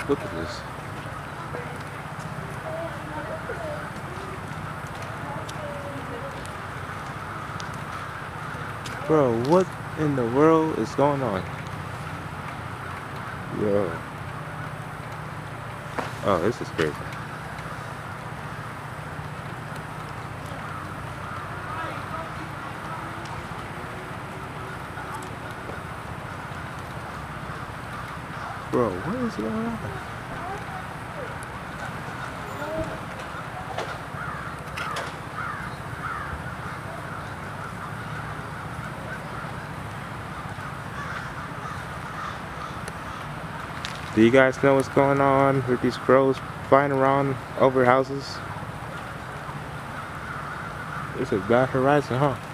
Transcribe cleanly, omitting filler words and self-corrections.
Look at this. Bro, what in the world is going on? Yo. Oh, this is crazy. Bro, what is going on? Do you guys know what's going on with these crows flying around over houses? It's a bad horizon, huh?